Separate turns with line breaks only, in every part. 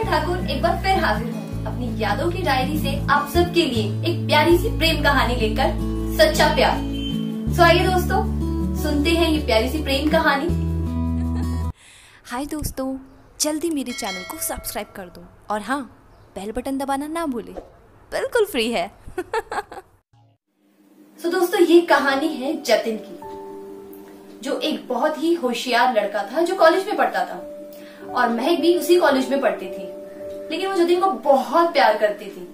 ठाकुर एक बार फिर हाजिर हूँ अपनी यादों की डायरी से आप सबके लिए एक प्यारी सी प्रेम कहानी लेकर, सच्चा प्यार। सो आइए दोस्तों, सुनते हैं ये प्यारी सी प्रेम कहानी।
हाय दोस्तों, जल्दी मेरे चैनल को सब्सक्राइब कर दो और हाँ, बेल बटन दबाना ना भूले, बिल्कुल फ्री है।
सो दोस्तों, ये कहानी है जतिन की, जो एक बहुत ही होशियार लड़का था जो कॉलेज में पढ़ता था और महक भी उसी कॉलेज में पढ़ती थी। लेकिन वो जतिन को बहुत प्यार करती थी।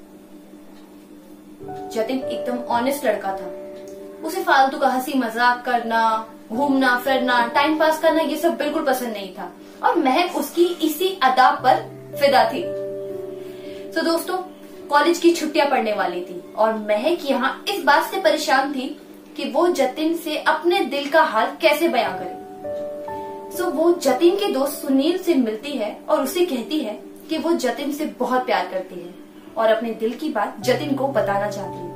जतिन एकदम ऑनेस्ट लड़का था। उसे फालतू का हंसी मजाक करना, घूमना फिरना, टाइम पास करना ये सब बिल्कुल पसंद नहीं था और महक उसकी इसी अदा पर फिदा थी। तो दोस्तों, कॉलेज की छुट्टियां पड़ने वाली थी और महक यहाँ इस बात से परेशान थी कि वो जतिन से अपने दिल का हाल कैसे बयां करे। सो वो जतिन के दोस्त सुनील से मिलती है और उसे कहती है कि वो जतिन से बहुत प्यार करती है और अपने दिल की बात जतिन को बताना चाहती है।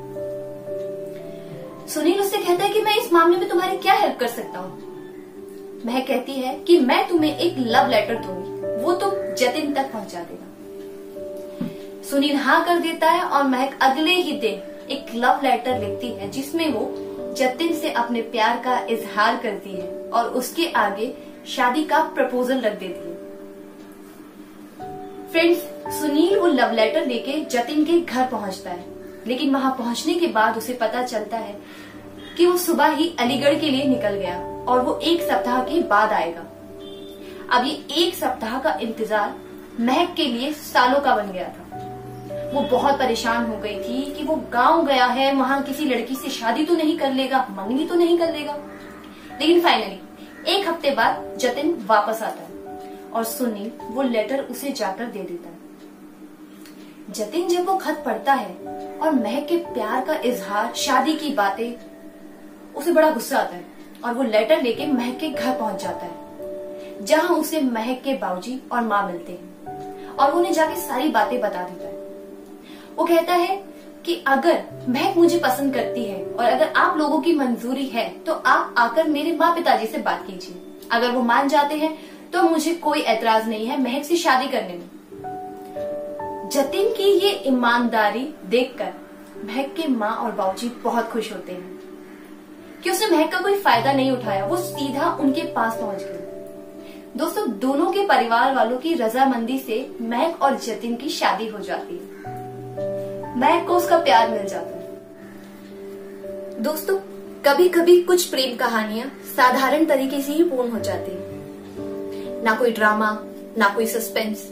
सुनील उससे कहता है कि मैं इस मामले में तुम्हारी क्या हेल्प कर सकता हूँ। महक कहती है कि मैं तुम्हें एक लव लेटर दूंगी, वो तुम जतिन तक पहुंचा देना। सुनील हाँ कर देता है और महक अगले ही दिन एक लव लेटर लिखती है जिसमें वो जतिन से अपने प्यार का इजहार करती है और उसके आगे शादी का प्रपोजल रख देती है। फ्रेंड्स, सुनील वो लव लेटर लेके जतिन के घर पहुंचता है, लेकिन वहां पहुंचने के बाद उसे पता चलता है कि वो सुबह ही अलीगढ़ के लिए निकल गया और वो एक सप्ताह के बाद आएगा। अब ये एक सप्ताह का इंतजार महक के लिए सालों का बन गया था। वो बहुत परेशान हो गई थी कि वो गांव गया है, वहां किसी लड़की से शादी तो नहीं कर लेगा, मंगनी तो नहीं कर लेगा। लेकिन फाइनली एक हफ्ते बाद जतिन वापस आता है और सुनील वो लेटर उसे जाकर दे देता है। जतिन जब वो खत पढ़ता है और महक के प्यार का इजहार, शादी की बातें, उसे बड़ा गुस्सा आता है और वो लेटर लेके महक के घर पहुंच जाता है, जहां उसे महक के बाबूजी और माँ मिलते हैं और उन्हें जाके सारी बातें बता देता है। वो कहता है कि अगर महक मुझे पसंद करती है और अगर आप लोगों की मंजूरी है तो आप आकर मेरे माँ पिताजी से बात कीजिए। अगर वो मान जाते हैं तो मुझे कोई एतराज नहीं है महक से शादी करने में। जतिन की ये ईमानदारी देखकर महक के माँ और बाबूजी बहुत खुश होते हैं कि उसने महक का कोई फायदा नहीं उठाया, वो सीधा उनके पास पहुंच गया। दोस्तों, दोनों के परिवार वालों की रजामंदी से महक और जतिन की शादी हो जाती है। महक को उसका प्यार मिल जाता है। दोस्तों, कभी कभी कुछ प्रेम कहानियां साधारण तरीके से ही पूर्ण हो जाती है, ना कोई ड्रामा, ना कोई सस्पेंस।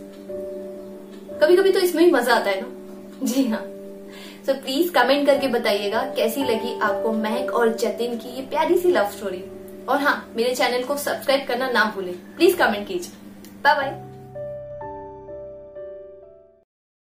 कभी कभी तो इसमें भी मजा आता है ना। जी हाँ। तो प्लीज कमेंट करके बताइएगा कैसी लगी आपको महक और जतिन की ये प्यारी सी लव स्टोरी। और हाँ, मेरे चैनल को सब्सक्राइब करना ना भूलें। प्लीज कमेंट कीजिए। Bye bye.